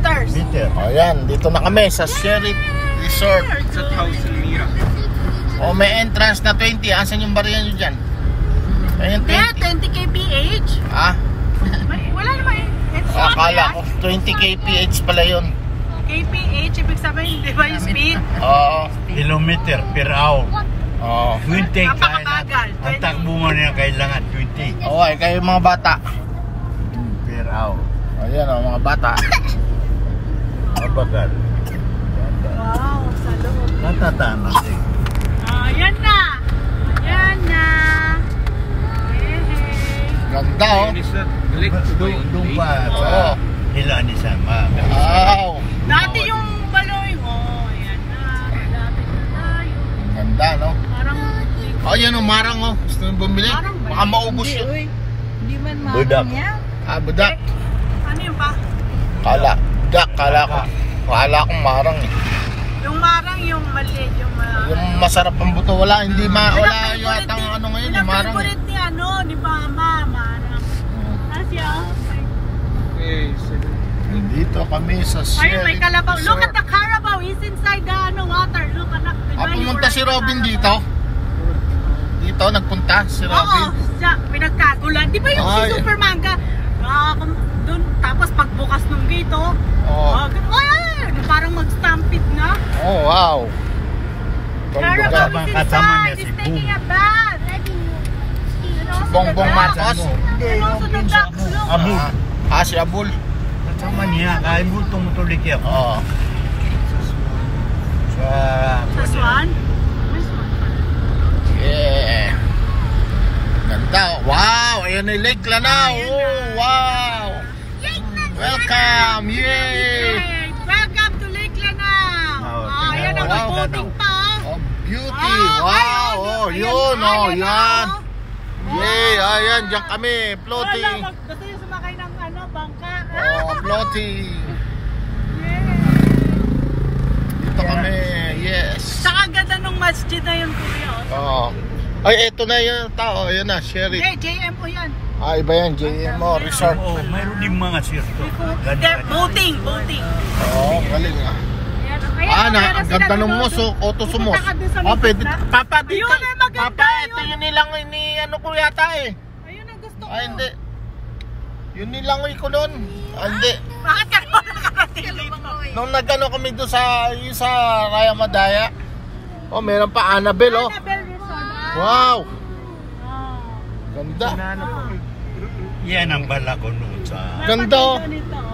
meters. Ayan, dito na kami sa Sheriff Resort. O, may entrance na 20. Asan yung bariya nyo dyan? Ayan, 20. Yeah, 20 kph. Ah? Wala naman eh. Akala ko 20 kph pala yun. kph, ibig sabihin, di ba yung speed? Oo. Kilometer per hour. Oo. 20 Napakabagal. Ang takbo mo na kailangan 20 Okay, kayo mga bata. per hour. Ayan o, mga bata. Mabagal. Wow, sa loob. Natatama siya. Ayan na. Ayan na. Ganda o. Doon pa Oo. sa hila ni Sama. Wow. Dati yung baloy. Oh, ayan na. Malapit na tayo. Ganda, no? Parang... Ayan o, marang o. Gusto nyo bumili? Marang ba? Baka maubos yun. Hindi man Budak. marang yan. Ah, budak. Ano yung pa? Kala. Budak, kala ko. Kala kong marang eh. Yung marang, yung maliit, yung Yung masarap ang buto. Wala, hindi wala yata ang ano ngayon, yung marang. favorite ni ano, ni Mama, marang. Asya. Dito kami sa Ayun, Sheriff may kalabaw. Resort. Look at the Carabao. He's inside the water. Look at the... Pumunta si Robin dito? Dito, nagpunta si Oo, Robin? siya, pinagkagulan. Di ba yung si Ay. Super Manga? Dun, tapos pagbukas ng gate, oh. Oo. Ay, parang mag-stampede na. Oh, wow. Carabao Bongga. is kasama niya inside. si He's taking a bath. Bongbong Marcos. And also the ducks, look. Abul. Si Abul. Kasama niya. Kaya mo tumutulik yan. Oo. Sa... Sa Swan? May Swan pala. Yeah. Ganda. Wow. Ayan yung Lake Lanao. Ayan Oh, na. wow. Welcome. Yay. Yay! Welcome to Lake Lanao. Oh, Ayan ang wow. boating pa. Oh, beauty. Wow. Oh, yun. Oh, yan. Yay. Ayan, diyan kami. Floating. Gusto yung sumakay ng ano, bangka. Oh, floating. Yeah. Dito kami. Yes. Saka ganda nung masjid na yun, Kuya. Oh. Ay, eto na yung tao. Ayan na, Sheriff. Hey, JMO yan. Ah, iba yan. JMO Resort. Oo, mayroon din mga sirto. Boating. Oo, galing ah. Ayan, Ang ganda ng muso, otosumos. Oh, pwede. Papa, dito. Ayun, ay maganda Papa, yun. ito yun nilang ano ko yata eh. Ayun ang gusto ko. Ay, hindi. Yun nilangoy ko doon. Ay, hindi. Bakit ka naman nakarating dito? Nung nagano kami doon sa Raya Madaya. Oh, meron pa Annabelle, oh. Annabelle Resort. Wow. Oh. Ganda. Yan ang bala ko noon sa... Ganda, oh. Napaganda nito.